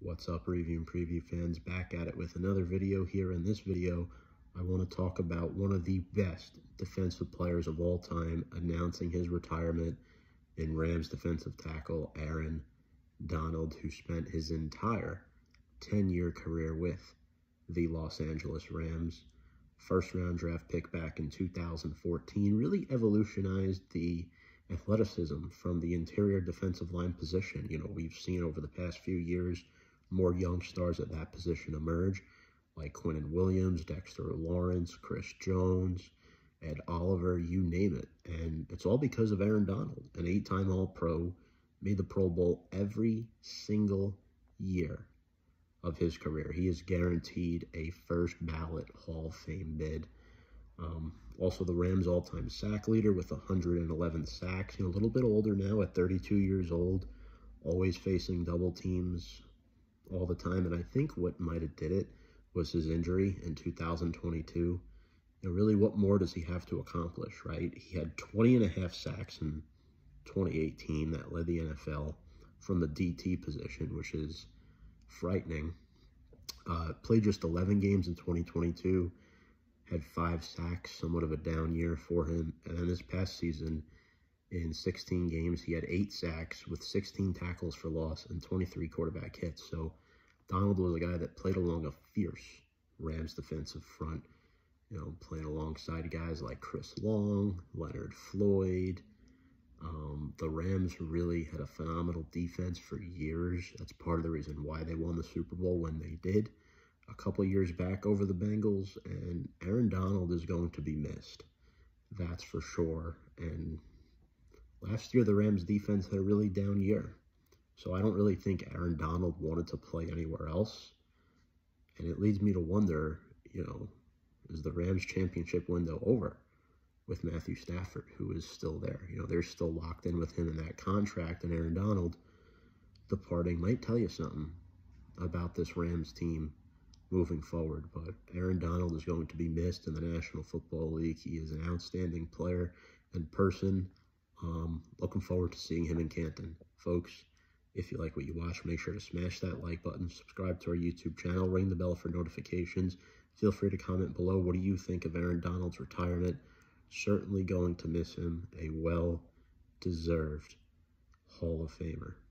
What's up, review and preview fans? Back at it with another video here. In this video, I want to talk about one of the best defensive players of all time announcing his retirement in Rams defensive tackle Aaron Donald, who spent his entire 10-year career with the Los Angeles Rams. First-round draft pick back in 2014, really evolutionized the athleticism from the interior defensive line position. You know, we've seen over the past few years more young stars at that position emerge, like Quinnen Williams, Dexter Lawrence, Chris Jones, Ed Oliver, you name it. And it's all because of Aaron Donald, an 8-time All-Pro, made the Pro Bowl every single year of his career. He is guaranteed a first ballot Hall of Fame bid. Also the Rams all-time sack leader with 111 sacks. You know, a little bit older now at 32 years old, always facing double teams all the time. And I think what might have did it was his injury in 2022. You know, really, what more does he have to accomplish, right? He had 20.5 sacks in 2018 that led the NFL from the DT position, which is frightening. Played just 11 games in 2022, had 5 sacks, somewhat of a down year for him. And then this past season, in 16 games, he had 8 sacks with 16 tackles for loss and 23 quarterback hits. So Donald was a guy that played along a fierce Rams defensive front, you know, playing alongside guys like Chris Long, Leonard Floyd. The Rams really had a phenomenal defense for years. That's part of the reason why they won the Super Bowl when they did a couple of years back over the Bengals. And Aaron Donald is going to be missed. That's for sure. And last year, the Rams defense had a really down year. So I don't really think Aaron Donald wanted to play anywhere else. And it leads me to wonder, you know, is the Rams championship window over with Matthew Stafford, who is still there? You know, they're still locked in with him in that contract. And Aaron Donald departing might tell you something about this Rams team moving forward. But Aaron Donald is going to be missed in the National Football League. He is an outstanding player and person. Looking forward to seeing him in Canton. Folks, if you like what you watch, make sure to smash that like button, subscribe to our YouTube channel, ring the bell for notifications. Feel free to comment below. What do you think of Aaron Donald's retirement? Certainly going to miss him. A well-deserved Hall of Famer.